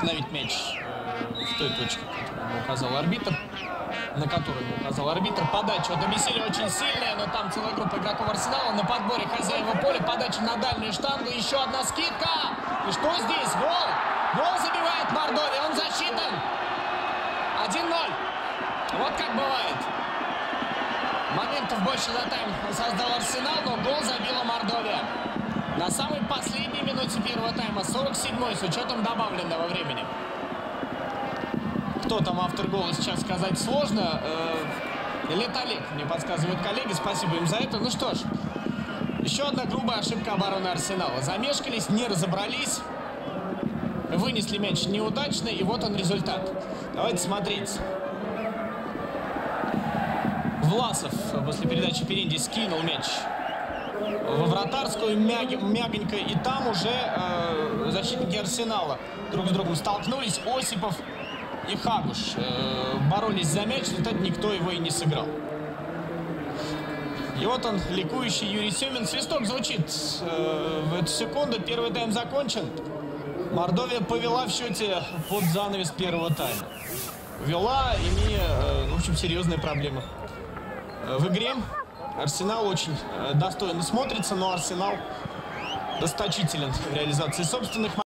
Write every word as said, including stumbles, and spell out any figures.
остановить мяч в той точке, которую ему указал арбитр, на которую ему указал арбитр. Подача от Абиселя очень сильная, но там целая группа игроков Арсенала. На подборе хозяева поля, подача на дальнюю штангу, еще одна скидка. И что здесь? Гол! Гол забивает Мордовия, он засчитан. один ноль. Вот как бывает. Моментов больше за тайм создал Арсенал, но гол забила Мордовия. На самой последней минуте первого тайма, сорок седьмой, с учетом добавленного времени. Кто там автор гола, сейчас сказать сложно. Летолик, мне подсказывают коллеги, спасибо им за это. Ну что ж, еще одна грубая ошибка обороны Арсенала. Замешкались, не разобрались, вынесли мяч неудачно, и вот он результат. Давайте смотреть. Власов после передачи Перенди скинул мяч во вратарскую, мяг, мягонько, и там уже э, защитники Арсенала друг с другом столкнулись. Осипов и Хагуш э, боролись за мяч, в результате никто его и не сыграл. И вот он, ликующий Юрий Семин. Свисток звучит э, в эту секунду. Первый тайм закончен. Мордовия повела в счете под занавес первого тайма. Вела, имея, э, в общем, серьезные проблемы в игре. Арсенал очень достойно смотрится, но Арсенал расточителен в реализации собственных